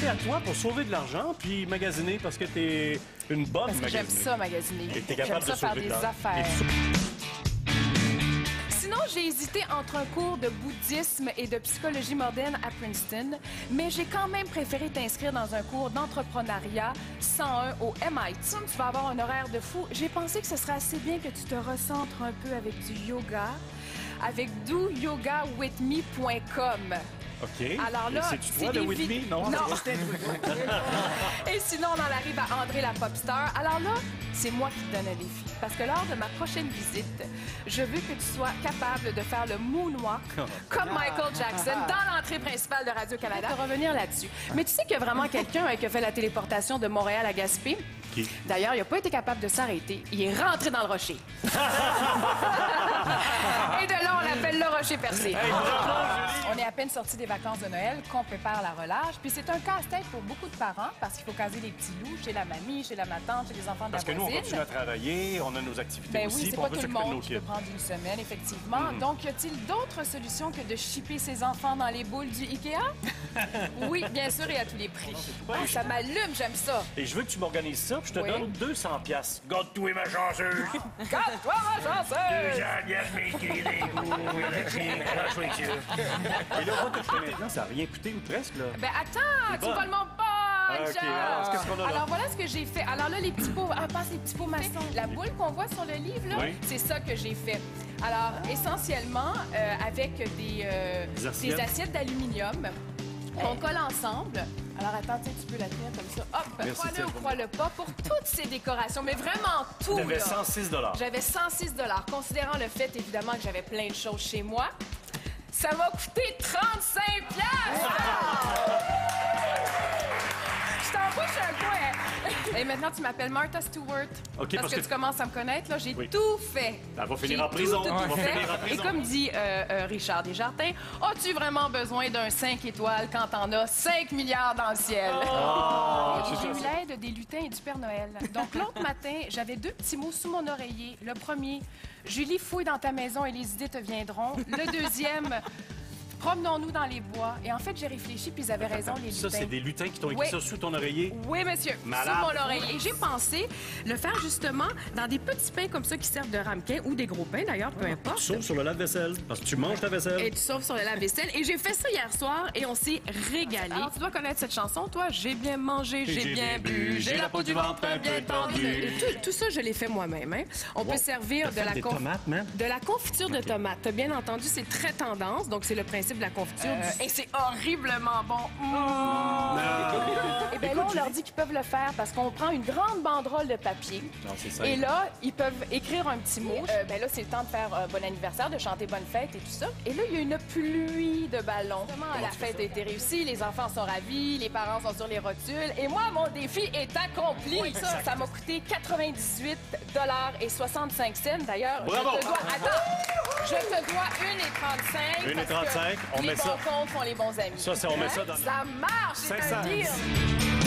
à toi pour sauver de l'argent puis magasiner parce que t'es une bonne Parce que j'aime magasineuse. ça, magasiner. Et t'es capable J'aime ça de faire sauver de des l'argent. affaires. Et Sinon, j'ai hésité entre un cours de bouddhisme et de psychologie moderne à Princeton, mais j'ai quand même préféré t'inscrire dans un cours d'entrepreneuriat 101 au MIT. Tu vas avoir un horaire de fou. J'ai pensé que ce serait assez bien que tu te recentres un peu avec du yoga, avec doyogawithme.com. OK. Alors là, c'est-tu toi, le With Me? Non. Non. Et sinon, on en arrive à André la Popstar. Alors là, c'est moi qui te donne un défi. Parce que lors de ma prochaine visite, je veux que tu sois capable de faire le moonwalk comme Michael Jackson dans l'entrée principale de Radio-Canada. Je vais revenir là-dessus. Mais tu sais qu'il y a vraiment quelqu'un qui a fait la téléportation de Montréal à Gaspé. Qui? D'ailleurs, il n'a pas été capable de s'arrêter. Il est rentré dans le rocher. Et de là, on l'appelle le rocher percé. On est à peine sorti des vacances de Noël, qu'on prépare la relâche. Puis c'est un casse-tête pour beaucoup de parents parce qu'il faut caser les petits loups chez la mamie, chez la tante, chez les enfants de la Parce que nous, on voisine. continue à travailler, on a nos activités Ben aussi, oui, c'est puis on pas veut tout le s'occuper de nos monde qui peut kids. prendre une semaine, effectivement. Donc, y a-t-il d'autres solutions que de shipper ses enfants dans les boules du Ikea? Oui, bien sûr, et à tous les prix. Ah, ça m'allume, j'aime ça. Et je veux que tu m'organises ça, puis je te Oui. donne 200 piastres. Garde-toi ma chanceuse! Garde-toi, ma chanceuse! Et là, moi, que je fais maintenant, ça n'a rien coûté ou presque, là. Ben attends, tu bonne. voles mon punch! OK, alors, qu'est-ce qu'on a là? Alors voilà ce que j'ai fait. Alors là, les petits pots, passe les petits pots maçons. La boule qu'on voit sur le livre, là, Oui. c'est ça que j'ai fait. Alors, essentiellement, avec des assiettes. assiettes d'aluminium qu'on colle ensemble. Alors attends, tu sais, tu peux la tenir comme ça. Hop, Merci, crois-le Tiens. ou crois-le pas, pour toutes ces décorations, mais vraiment tout, T'avais là. 106 J'avais 106 considérant le fait, évidemment, que j'avais plein de choses chez moi. Ça m'a coûté 35 piastres! Je t'envoie chez un coin. Et maintenant, tu m'appelles Martha Stewart. OK, parce parce que que tu commences à me connaître, là. J'ai Oui. tout fait. Elle va finir J'ai en prison. tout Elle va fait. finir en prison. Et comme dit Richard Desjardins, as-tu vraiment besoin d'un 5 étoiles quand t'en as 5 milliards dans le ciel? Et j'ai eu l'aide des lutins et du Père Noël. Donc, l'autre matin, j'avais 2 petits mots sous mon oreiller. Le premier, Julie, fouille dans ta maison et les idées te viendront. Le deuxième, promenons-nous dans les bois. Et en fait, j'ai réfléchi, puis ils avaient raison, les lutins. Ça, c'est des lutins qui t'ont écrit Oui. ça sous ton oreiller? Oui, monsieur. Malade. Sous mon oreille. Et j'ai pensé le faire justement dans des petits pains comme ça qui servent de ramequin ou des gros pains, d'ailleurs, peu importe. Tu sauves sur le lave-vaisselle, parce que tu manges ta vaisselle. Et tu sauves sur le lave-vaisselle. Et j'ai fait ça hier soir et on s'est régalé. Alors, tu dois connaître cette chanson, toi. J'ai bien mangé, j'ai bien bu, j'ai la peau du ventre bien tendue. Et tout ça, je l'ai fait moi-même. Hein. On peut servir de la des tomates, même? de la confiture de tomates. T'as bien entendu, c'est très tendance. Donc, c'est le principe de la confiture. Et c'est horriblement bon. Et bien là, on leur dit qu'ils peuvent le faire parce qu'on prend une grande banderole de papier. Non, c'est ça. Et là, ils peuvent écrire un petit mot. Ben là, c'est le temps de faire bon anniversaire, de chanter bonne fête et tout ça. Et là, il y a une pluie de ballons. Vraiment, la fête a été réussie, les enfants sont ravis, les parents sont sur les rotules. Et moi, mon défi est accompli. Ça m'a coûté 98,65 $. D'ailleurs, Bravo! je te dois 1,35 $. 1,35 $, on les met bons ça. comptes font les bons amis. Ça, c'est- on met ça dans- Ça marche, c'est 500. un deal.